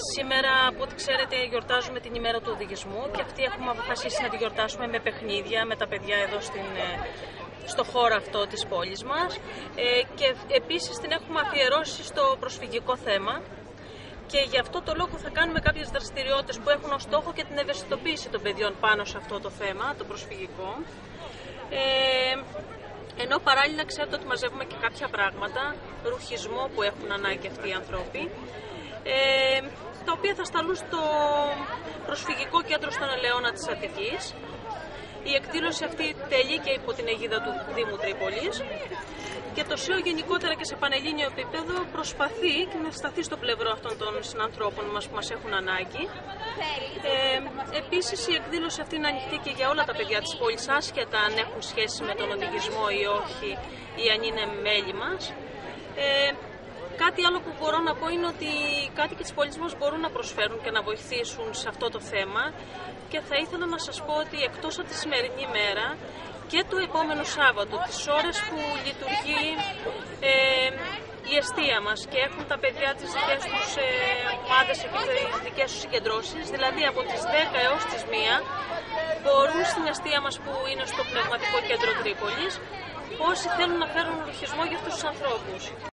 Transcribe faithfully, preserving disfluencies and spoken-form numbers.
Σήμερα, από ό,τι ξέρετε, γιορτάζουμε την ημέρα του οδηγισμού και αυτή έχουμε αποφασίσει να τη γιορτάσουμε με παιχνίδια, με τα παιδιά εδώ στην, στο χώρο αυτό της πόλης μας ε, και επίσης την έχουμε αφιερώσει στο προσφυγικό θέμα και γι' αυτό το λόγο θα κάνουμε κάποιες δραστηριότητες που έχουν ως στόχο και την ευαισθητοποίηση των παιδιών πάνω σε αυτό το θέμα, το προσφυγικό. Ε, ενώ παράλληλα ξέρετε ότι μαζεύουμε και κάποια πράγματα, ρουχισμό που έχουν ανάγκη αυτοί οι άνθρωποι, ε, τα οποία θα σταλούν στο προσφυγικό κέντρο στον Ελαιώνα της Αττικής. Η εκδήλωση αυτή τελεί και υπό την αιγίδα του Δήμου Τρίπολης και το ΣΕΟ γενικότερα και σε πανελλήνιο επίπεδο προσπαθεί να σταθεί στο πλευρό αυτών των συνανθρώπων μας που μας έχουν ανάγκη. Ε, επίσης η εκδήλωση αυτή είναι ανοιχτή και για όλα τα παιδιά της πόλης, άσχετα αν έχουν σχέση με τον οδηγισμό ή όχι ή αν είναι μέλη μας. Ε, Κάτι άλλο που μπορώ να πω είναι ότι οι κάτοικοι της πόλης μας μπορούν να προσφέρουν και να βοηθήσουν σε αυτό το θέμα και θα ήθελα να σας πω ότι εκτός από τη σημερινή μέρα και το επόμενο Σάββατο, τις ώρες που λειτουργεί ε, η εστία μας και έχουν τα παιδιά τις δικές τους ε, ομάδες και τις δικές τους συγκεντρώσεις, δηλαδή από τις δέκα έως τις μία, μπορούν στην εστία μας που είναι στο Πνευματικό Κέντρο Τρίπολης, όσοι θέλουν να φέρουν ρουχισμό για αυτούς τους ανθρώπους.